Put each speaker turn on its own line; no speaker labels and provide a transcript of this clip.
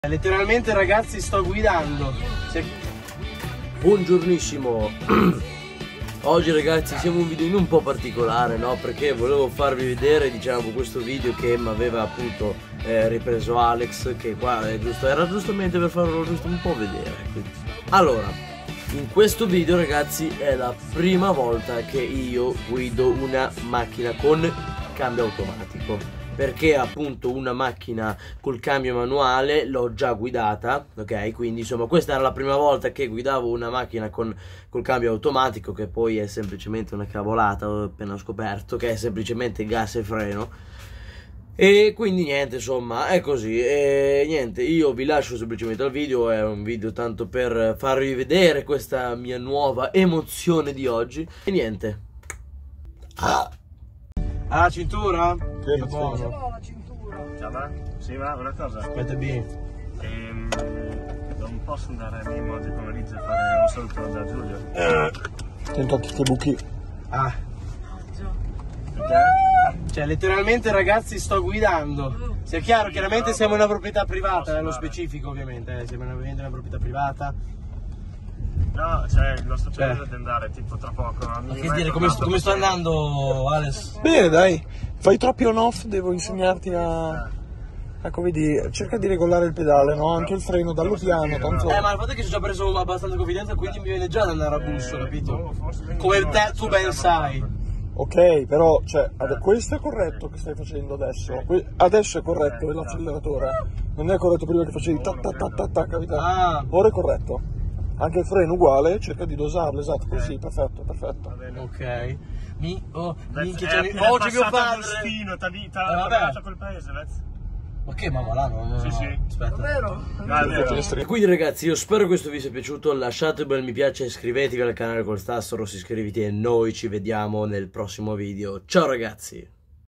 Letteralmente ragazzi sto guidando.
Buongiornissimo. Oggi ragazzi siamo un video un po' particolare, no? Perché volevo farvi vedere, diciamo, questo video che mi aveva appunto ripreso Alex, che qua era giustamente per farlo giusto un po' vedere. Allora, in questo video ragazzi è la prima volta che io guido una macchina con cambio automatico, perché appunto una macchina col cambio manuale l'ho già guidata, ok? Quindi insomma questa era la prima volta che guidavo una macchina col cambio automatico, che poi è semplicemente una cavolata, ho appena scoperto che è semplicemente gas e freno. E quindi niente, insomma è così. E niente, io vi lascio semplicemente al video. È un video tanto per farvi vedere questa mia nuova emozione di oggi. E niente.
Ah, cintura?
Che buono.
la cintura.
Ciao, sì, ma una cosa.
Aspetta B.
Non posso andare a Mimo oggi pomeriggio a fare un saluto da Giulio.
Attento a tutti i buchi.
Ah,
Perché?
cioè letteralmente ragazzi sto guidando. Sia chiaro, chiaramente siamo in una proprietà privata, nello specifico ovviamente, siamo in una proprietà privata.
No, cioè il nostro piano è di andare tipo tra poco.
Ma che dire, come sto andando Alex?
Bene, dai, fai troppi on-off, devo insegnarti a come dire, cerca di regolare il pedale, no? Anche il freno, dallo piano, tanto.
Ma il fatto è che ci ho già preso abbastanza confidenza, quindi mi viene già da andare a busso, capito? Come te, tu ben sai.
Ok, però, cioè, questo è corretto che stai facendo adesso. Adesso è corretto, è l'acceleratore. Non è corretto prima che facevi ta ta ta ta ta, capito?
Ah.
Ora è corretto. Anche il freno uguale, cerca di dosarlo, esatto, così, perfetto, perfetto.
Ok. Minchia,
c'è
oggi mio padre.
Agostino, t'ha
vabbè.
pagato quel paese, Vez?
Ok, ma va là, no.
Sì, sì.
Aspetta.
No, è vero.
E quindi ragazzi, io spero che questo video sia piaciuto. Lasciate un bel mi piace, iscrivetevi al canale col tasto rosso, iscriviti e noi ci vediamo nel prossimo video. Ciao ragazzi.